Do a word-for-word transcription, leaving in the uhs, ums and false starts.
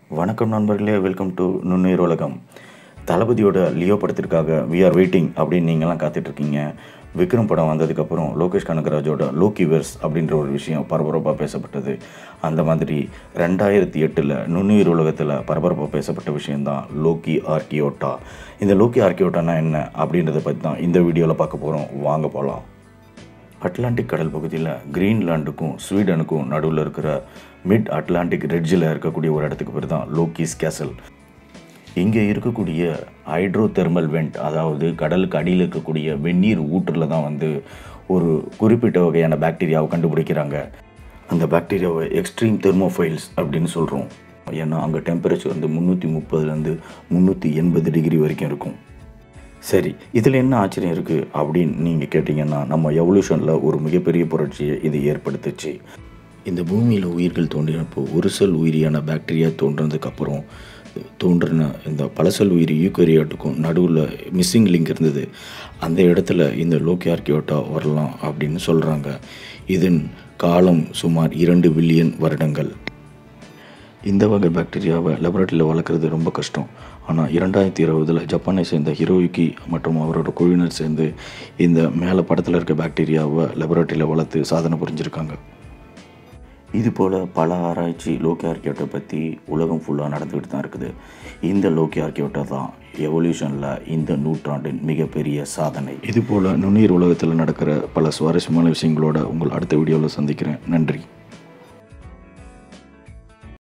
வணக்கம் நண்பர்களே, welcome to நுண்ணுயிர் உலகம். தளபதியோட லியோ படத்திற்காக வி ஆர் வெயிட்டிங் அப்படின்னு நீங்கள்லாம் காத்துட்ருக்கீங்க. விக்ரம் படம் வந்ததுக்கப்புறம் லோகேஷ் கனகராஜோட லோக்கிவெர்ஸ் அப்படின்ற ஒரு விஷயம் பரபரப்பாக பேசப்பட்டது. அந்த மாதிரி ரெண்டாயிரத்தி எட்டில் நுண்ணுயிர் உலகத்தில் பரபரப்பாக பேசப்பட்ட விஷயந்தான் லோக்கி ஆர்கியோட்டா. இந்த லோக்கி ஆர்கியோட்டானா என்ன அப்படின்றத பற்றி தான் இந்த வீடியோவில் பார்க்க போகிறோம். வாங்க போகலாம். அட்லாண்டிக் கடல் பகுதியில் கிரீன்லாண்டுக்கும் ஸ்வீடனுக்கும் நடுவில் இருக்கிற மிட் அட்லாண்டிக் ரெட்ஜில் இருக்கக்கூடிய ஒரு இடத்துக்கு பேர் தான் லோக்கிஸ் கேசல். இங்கே இருக்கக்கூடிய ஹைட்ரோ தெர்மல் வெண்ட், அதாவது கடலுக்கு அடியில் இருக்கக்கூடிய வெந்நீர் ஊற்றில் தான் வந்து ஒரு குறிப்பிட்ட வகையான பாக்டீரியாவை கண்டுபிடிக்கிறாங்க. அந்த பாக்டீரியாவை எக்ஸ்ட்ரீம் தெர்மோஃபைல்ஸ் அப்படின்னு சொல்கிறோம். ஏன்னா அங்கே டெம்பரேச்சர் வந்து முந்நூற்றி முப்பதுலேருந்து முந்நூற்றி எண்பது டிகிரி வரைக்கும் இருக்கும். சரி, இதில் என்ன ஆச்சரியம் இருக்குது அப்படின்னு நீங்கள் கேட்டிங்கன்னா, நம்ம எவல்யூஷனில் ஒரு மிகப்பெரிய புரட்சியை இது ஏற்படுத்துச்சு. இந்த பூமியில் உயிர்கள் தோன்றினப்போ ஒரு செல் உயிரியான பாக்டீரியா தோன்றினதுக்கப்புறம் தோன்றின இந்த பலசெல் உயிரி யூகரியாட்டுக்கும் நடுவில் மிஸ்ஸிங் லிங்க் இருந்தது. அந்த இடத்துல இந்த லோக்கியார்கியோட்டா வரலாம் அப்படின்னு சொல்கிறாங்க. இதன் காலம் சுமார் இரண்டு பில்லியன் வருடங்கள். இந்த வகை பாக்டீரியாவை லெபரட்டரியில் வளர்க்குறது ரொம்ப கஷ்டம். ஆனால் இரண்டாயிரத்தி இருபதில் ஜப்பானை சேர்ந்த ஹிரோயுகி மற்றும் அவரோட குழுவினர் சேர்ந்து இந்த மேலே படத்தில் இருக்க பாக்டீரியாவை லெபரட்டரியில் வளர்த்து சாதனை புரிஞ்சிருக்காங்க. இதுபோல் பல ஆராய்ச்சி லோக்கியார்கியோட்டா பற்றி உலகம் ஃபுல்லாக நடந்துக்கிட்டு தான் இருக்குது. இந்த லோக்கியார்கியோட்டா தான் எவல்யூஷனில் இந்த நூற்றாண்டின் மிகப்பெரிய சாதனை. இதுபோல் நுண்ணுயிர் உலகத்தில் நடக்கிற பல சுவாரஸ்யமான விஷயங்களோட உங்கள் அடுத்த வீடியோவில் சந்திக்கிறேன். நன்றி.